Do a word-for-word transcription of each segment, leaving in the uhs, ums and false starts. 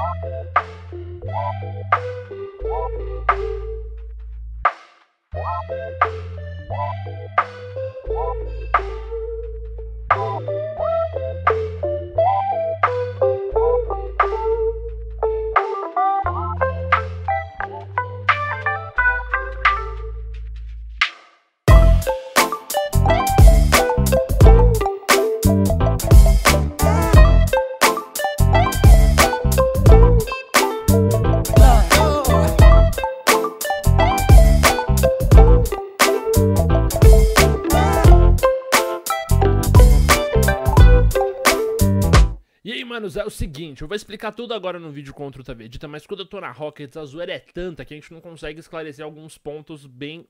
Manos, é o seguinte, eu vou explicar tudo agora no vídeo contra o T V Edita, mas quando eu tô na Rockets, a zoeira é tanta que a gente não consegue esclarecer alguns pontos bem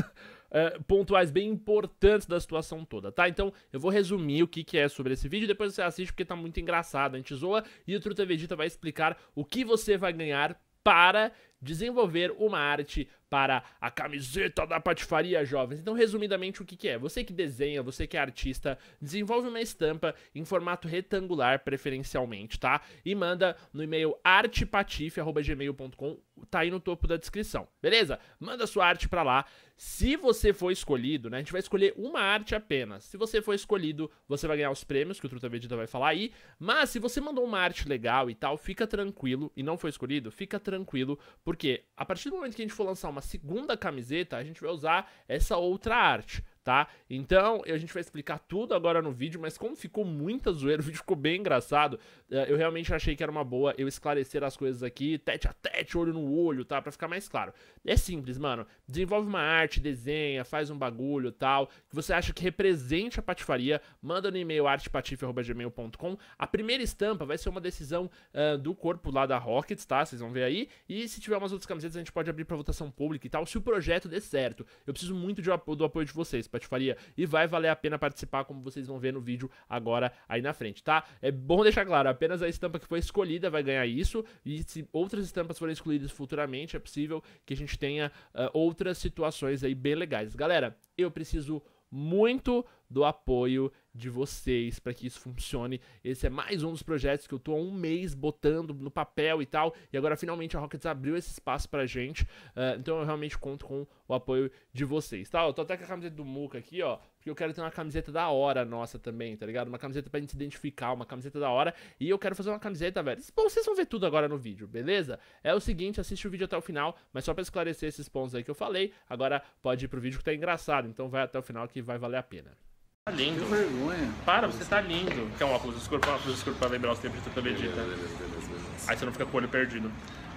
uh, pontuais, bem importantes da situação toda, tá? Então, eu vou resumir o que, que é sobre esse vídeo, depois você assiste porque tá muito engraçado, a gente zoa, e o T V Edita vai explicar o que você vai ganhar para desenvolver uma arte para a camiseta da Patifaria Jovens. Então, resumidamente, o que, que é? Você que desenha, você que é artista, desenvolve uma estampa em formato retangular, preferencialmente, tá? E manda no e-mail artepatife arroba gmail ponto com, tá aí no topo da descrição, beleza? Manda sua arte pra lá. Se você for escolhido, né, a gente vai escolher uma arte apenas. Se você for escolhido, você vai ganhar os prêmios, que o T V Edita vai falar aí. Mas se você mandou uma arte legal e tal, fica tranquilo, e não foi escolhido, fica tranquilo, porque a partir do momento que a gente for lançar uma segunda camiseta, a gente vai usar essa outra arte, tá? Então, a gente vai explicar tudo agora no vídeo, mas como ficou muita zoeira, o vídeo ficou bem engraçado, eu realmente achei que era uma boa eu esclarecer as coisas aqui, tete a tete, olho no olho, tá? Pra ficar mais claro. É simples, mano. Desenvolve uma arte, desenha, faz um bagulho, tal, que você acha que represente a patifaria, manda no e-mail artepatife arroba gmail ponto com. A primeira estampa vai ser uma decisão uh, do corpo lá da Rockets, tá? Vocês vão ver aí. E se tiver umas outras camisetas, a gente pode abrir pra votação pública e tal, se o projeto der certo. Eu preciso muito de, do apoio de vocês, Patifaria, e vai valer a pena participar, como vocês vão ver no vídeo agora aí na frente, tá? É bom deixar claro, apenas a estampa que foi escolhida vai ganhar isso, e se outras estampas forem escolhidas futuramente, é possível que a gente tenha uh, outras situações aí bem legais. Galera, eu preciso muito do apoio de vocês para que isso funcione. Esse é mais um dos projetos que eu tô há um mês botando no papel e tal, e agora finalmente a Rockets abriu esse espaço pra gente, uh, então eu realmente conto com o apoio de vocês, tá? Eu tô até com a camiseta do Muca aqui, ó, porque eu quero ter uma camiseta da hora nossa também, tá ligado? Uma camiseta pra gente se identificar, uma camiseta da hora, e eu quero fazer uma camiseta, velho. Bom, vocês vão ver tudo agora no vídeo, beleza? É o seguinte, assiste o vídeo até o final, mas só pra esclarecer esses pontos aí que eu falei, agora pode ir pro vídeo que tá engraçado, então vai até o final que vai valer a pena. Tá lindo. Que vergonha. Para, você tá lindo. Quer um óculos escuro? Um óculos escuro pra lembrar os tempos de T V Edita. Aí você não fica com o olho perdido.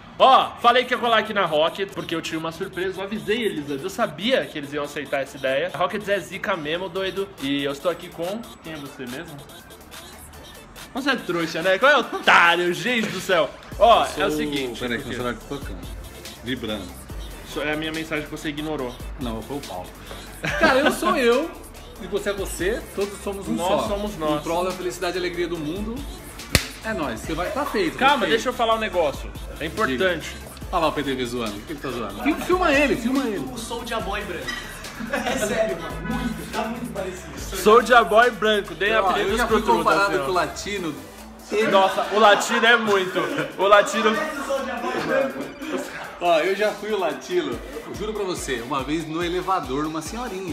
Ó, falei que ia colar aqui na Rocket, porque eu tinha uma surpresa, eu avisei eles, eu sabia que eles iam aceitar essa ideia. A Rocket é zica mesmo, doido. E eu estou aqui com... Quem é você mesmo? Você é trouxa, né? Qual é o otário? Gente do céu. Ó, é o seguinte... Peraí, que eu estou aqui tocando. Vibrando. Isso é a minha mensagem que você ignorou. Não, foi o Paulo. Cara, eu sou eu. E você é você, todos somos um nós só. Nós somos nós. Em prol da felicidade e alegria do mundo, é nóis. Você vai, tá feito. Calma, tá feito. deixa eu falar um negócio. É importante. Diga. Olha lá o P D V zoando. O que ele tá zoando? Filma, filma ele, filma ele. O Soulja Boy branco. É sério, mano. Muito, tá muito parecido. Soulja Boy branco. Dei a Eu já fui comparado assim, com o latino. Nossa, o latino é muito. O latino... Ó, eu já fui o latino. Eu juro pra você, uma vez no elevador, uma senhorinha.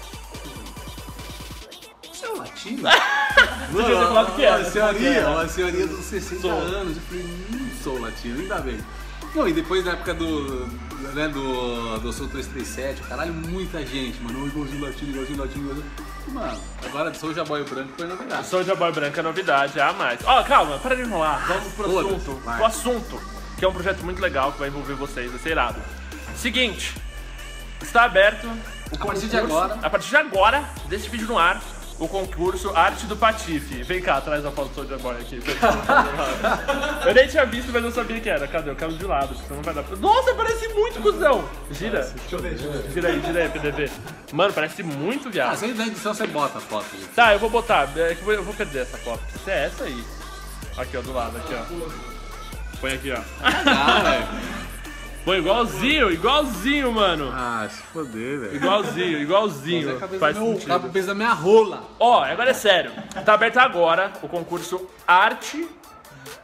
Você é o latino? Você já falado que era. Uma senhoria, uma senhoria dos sessenta anos. Eu falei, não sou latino, ainda bem. Não, e depois na época do, né, do, do Soul trezentos e trinta e sete, caralho, muita gente, mano, igualzinho latino, igualzinho latino, igualzinho. Mano, agora Soulja Boy branco foi novidade. Soulja Boy branco é novidade, é a mais. Ó, oh, calma, para de enrolar, vamos pro Todas, assunto. vai. Pro assunto, que é um projeto muito legal que vai envolver vocês, vai ser irado. Seguinte, está aberto o concurso, a partir de agora, a partir de agora, desse vídeo no ar, o concurso Arte do Patife. Vem cá, traz a foto do Soulja Boy aqui. Eu nem tinha visto, mas eu sabia que era. Cadê? Eu quero de lado, porque não vai dar pra... Nossa, parece muito, cuzão! Gira. Deixa eu ver, deixa eu ver. Gira aí, gira aí, P D B. Mano, parece muito, viado. Ah, sem na edição você bota a foto. Gente. Tá, eu vou botar. É que eu vou perder essa foto. Isso é essa aí. Aqui, ó, do lado, aqui, ó. Põe aqui, ó. Ah, velho. Põe igualzinho, igualzinho, mano. Ah, se foder, velho. Igualzinho, igualzinho. Faz sentido. Tá pro peso da minha rola. Ó, agora é sério. Tá aberto agora o concurso Arte...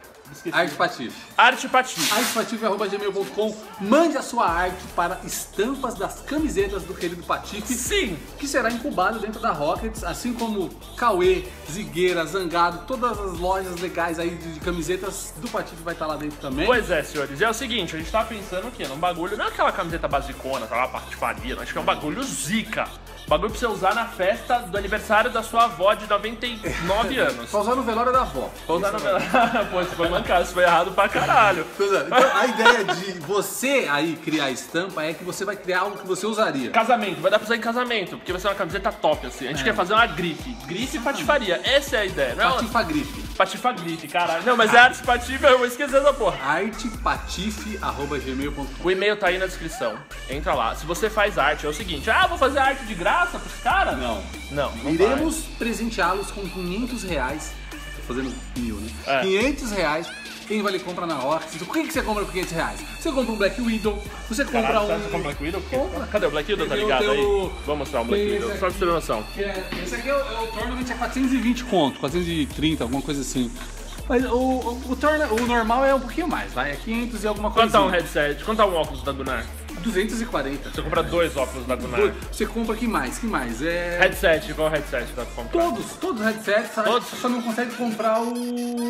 esqueci. Arte Patife. Arte Patife. arte patife arroba gmail ponto com. Mande a sua arte para estampas das camisetas do querido Patife. Sim. Que será incubado dentro da Rockets, assim como Cauê, Zigueira, Zangado, todas as lojas legais aí de, de camisetas do Patife vai estar lá dentro também. Pois é, senhores. E é o seguinte, a gente tá pensando o quê? Num bagulho, não é aquela camiseta basicona, tá lá, patifaria, não. Acho que é um bagulho zica. Bagulho pra você usar na festa do aniversário da sua avó de noventa e nove anos. Pra usar no velório da avó. Pra usar no velório. Pô, isso foi mancado, isso foi errado pra caralho. Então, a ideia de você aí criar estampa é que você vai criar algo que você usaria. Casamento, vai dar pra usar em casamento, porque vai ser uma camiseta top, assim. A gente é. quer fazer uma grife. Grife e patifaria. Essa é a ideia, não é? Patifa grife. Patifa grife, caralho. Não, mas é arte patife, eu vou esquecer essa porra. arte patife arroba gmail ponto com. O e-mail tá aí na descrição. Entra lá. Se você faz arte, é o seguinte: ah, vou fazer arte de graça pros caras? Não. Não, não Iremos presenteá-los com quinhentos reais. Tô fazendo mil, né? É. quinhentos reais. Quem vale compra na Rockets? Por que, que você compra por quinhentos reais? Você compra um Black Widow, você compra Caralho, um... você compra Black Widow? Compra. Cadê o Black Widow? Tá Eu ligado tenho- aí? Vamos mostrar o Black Esse Widow, aqui. só pra você ter noção. É, esse aqui é o, é o Tournament, é quatrocentos e vinte conto, quatrocentos e trinta, alguma coisa assim. Mas o, o, o, torna, o normal é um pouquinho mais, vai, é quinhentos e alguma coisa. Quanto tá um headset? Quanto tá um óculos da Gunnar? duzentos e quarenta. Você compra dois óculos da Gunnar. Dois. Você compra que mais? Que mais? É... Headset, qual headset dá pra comprar? Todos, todos os headsets, sabe? Todos? Você só não consegue comprar o...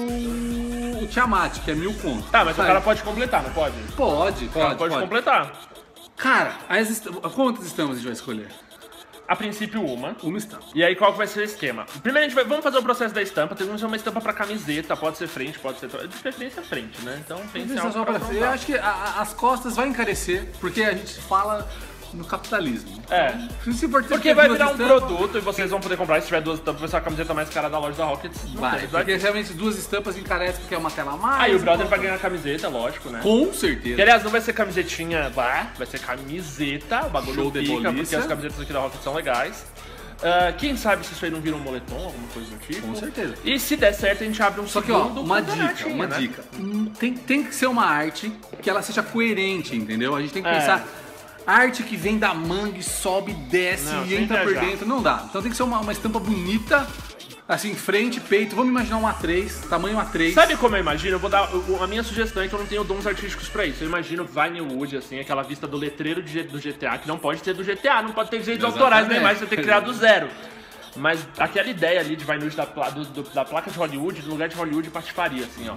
o Tiamat, que é mil conto. Tá, mas o sabe? cara pode completar, não pode? Pode, O cara pode, pode pode. completar. Cara, as est... quantas estampas a gente vai escolher? A princípio, uma. Uma estampa. E aí, qual que vai ser o esquema? Primeiro, a gente vai, vamos fazer o processo da estampa. Temos uma estampa pra camiseta, pode ser frente, pode ser... De preferência, frente, né? Então, pense em Isso é algo só pra pra- Eu usar. acho que a- a- as costas vai encarecer, porque a gente fala no capitalismo. É. Se for ter Porque vai duas virar um estampas, produto e vocês vão poder comprar. Se tiver duas estampas, vai ser a camiseta mais cara da loja da Rockets. Não Vai, tem, porque realmente duas estampas encarecem porque é uma tela a mais. Aí o brother uma- vai ganhar a camiseta, lógico, né? Com Que, certeza. aliás, não vai ser camisetinha, vai, vai ser camiseta, o bagulho Show de pica, porque polícia. as camisetas aqui da Rocket são legais. Ah, quem sabe se isso aí não vira um moletom, alguma coisa do tipo. Com certeza. E se der certo, a gente abre um Só que, ó, segundo uma com dica, baratinha, uma né? dica. Hum, Tem, tem que ser uma arte que ela seja coerente, entendeu? A gente tem que É. pensar. Arte que vem da manga e sobe, desce Não, e sem entra por viajar. dentro, não dá. Então tem que ser uma, uma estampa bonita, assim, frente, peito. Vamos imaginar um A três, tamanho A três. Sabe como eu imagino? Eu vou dar. eu- A minha sugestão é que eu não tenho dons artísticos pra isso. Eu imagino Vinywood, assim, aquela vista do letreiro de G- do G T A, que não pode ter do G T A, não pode ter direitos Exatamente. autorais nem mais, você tem que criar do zero. Mas aquela ideia ali de Vinywood da, pla- do- do- da placa de Hollywood, no lugar de Hollywood, patifaria, assim, ó.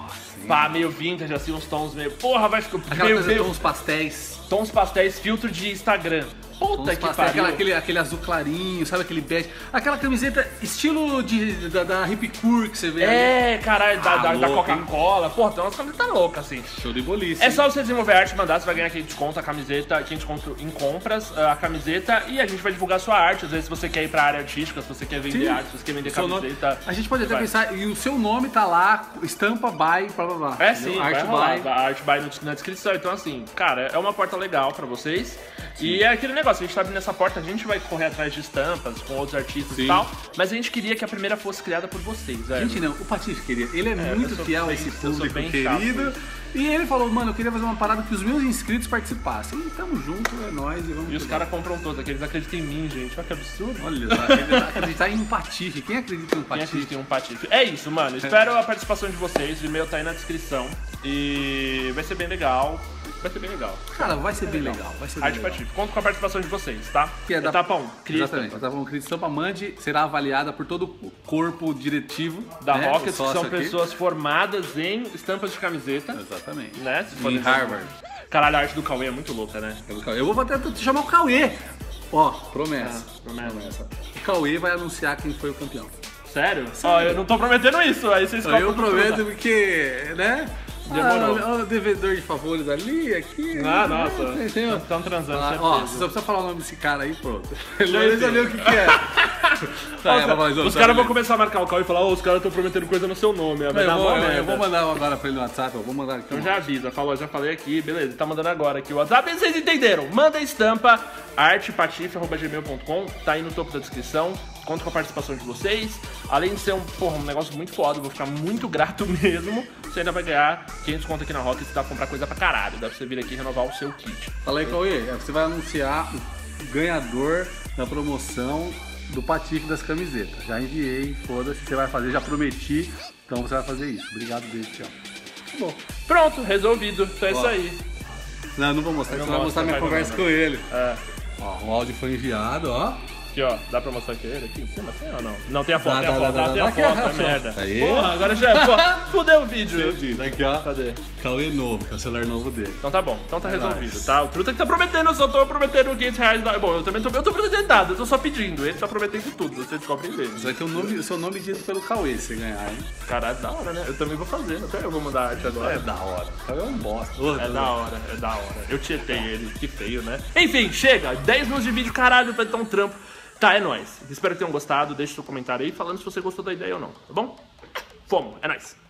Pá, meio vintage, assim, uns tons meio. Porra, vai ficar. Aquela meio, coisa meio- de tons pastéis. Tons pastéis, filtro de Instagram. Puta Tons que pastéis, pariu. aquela- aquele, aquele azul clarinho, sabe aquele bege. Aquela camiseta estilo de, da, da Hip Cur que você vê ali. É, caralho, da, Ah, da- da louco, hein? Coca-Cola. Porra, tem umas camisetas loucas, assim. Show de bolice. É só você desenvolver arte e mandar, você vai ganhar aquele desconto, a camiseta, aquele desconto em compras, a camiseta, e a gente vai divulgar a sua arte. Às vezes, se você quer ir pra área artística, se você quer vender Sim. arte, se você quer vender Seu nome- camiseta. A gente pode até vai. pensar, e o seu nome tá lá, estampa by, blá blá blá. É entendeu? sim, Art vai rolar, by. a arte by no- na descrição. Então, assim, cara, é uma porta legal pra vocês. E é aquele negócio, a gente tá abrindo essa porta, a gente vai correr atrás de estampas com outros artistas Sim. e tal, mas a gente queria que a primeira fosse criada por vocês, velho. Gente, não, o Patife queria. Ele é, eu muito sou fiel a bem- esse eu sou público bem chato querido. com E ele falou, mano, eu queria fazer uma parada que os meus inscritos participassem. E tamo junto, é nóis e vamos. E os cuidar. caras compram todos, aqueles acreditam em mim, gente. Olha que absurdo. Olha só, acreditar, acreditar em um Patife. Quem acredita em um Quem Patife? acredita em um patife. É isso, mano. Espero a participação de vocês. O e-mail tá aí na descrição. E vai ser bem legal. Vai ser bem legal. Cara, vai ser bem legal. Vai ser bem Arte legal. Patife. Conto com a participação de vocês, tá? Que é da- Etapa um. Cria Exatamente. estampa. Etapa um, cria estampa Mande será avaliada por todo o corpo diretivo Da né, Rockets, o que sócio são aqui. pessoas formadas em estampas de camiseta. Exatamente. Né? Se for Em exemplo- Harvard. Caralho, a arte do Cauê é muito louca, né? Eu vou até te chamar o Cauê. Ó, promessa. Ah, promessa. O Cauê vai anunciar quem foi o campeão. Sério? Ó, eu não tô prometendo isso. Aí vocês Eu compram prometo tudo. porque, né? Demorou. Ah, o devedor de favores ali, aqui. Ah, né? nossa. Tem- tem- Estão transando, Ah, certeza. ó, você só precisa falar o nome desse cara aí, pronto. Ele Já vai entendi. saber o que, que é. Tá, Ó, ela vai fazer os outra caras vão vez. começar a marcar o Cauê e falar, ô, os caras estão prometendo coisa no seu nome. Vai Eu dar vou, mó eu, merda. eu vou mandar agora pra ele no WhatsApp, eu vou mandar aqui. Então já avisa, falou, já falei aqui, beleza, tá mandando agora aqui o WhatsApp, e vocês entenderam, manda a estampa, artepatife arroba gmail ponto com, tá aí no topo da descrição, conto com a participação de vocês, além de ser um, porra, um negócio muito foda, eu vou ficar muito grato mesmo, você ainda vai ganhar quinhentos conto aqui na Rocket, dá pra comprar coisa pra caralho, dá pra você vir aqui e renovar o seu kit. Fala aí, Cauê, você vai anunciar o ganhador da promoção do Patife das camisetas. Já enviei, foda-se, você vai fazer, já prometi, então você vai fazer isso. Obrigado, beijo, tchau. muito bom. Pronto, resolvido. Então é isso Ó. aí. Não, não vou mostrar, Não você vai mostra, mostrar minha vai, conversa não, com ele. É. Ó, o áudio foi enviado, ó. Aqui, ó. Dá pra mostrar aqui ele aqui em cima? Tem ou não? Não, tem a foto, Dá, tem a dá, foto, dá, dá, dá, tem a dá, foto, dá, é merda. Aí. Porra, agora já pô, fudeu o vídeo. Entendi. Aqui, ó. Cadê? Cauê novo, que é o celular novo dele. Então tá bom, então tá É resolvido, nóis. tá? O Truta que tá prometendo, eu só tô prometendo quinhentos reais. Da... Bom, eu também tô, eu tô prometendo nada, eu tô só pedindo. Ele tá prometendo tudo, vocês descobrem dele. Vai ter o nome, o seu nome dito pelo Cauê se você ganhar, hein? Caralho, da hora, né? Eu também vou fazer, até eu vou mudar a arte agora. É da hora. O Cauê é um bosta. Ô, É da hora, é da hora. Eu tietei ele, que feio, né? Enfim, chega! dez minutos de vídeo, caralho, vai dar um trampo. Tá, é nóis. Espero que tenham gostado. Deixe seu comentário aí falando se você gostou da ideia ou não, tá bom? Fomos, é nóis.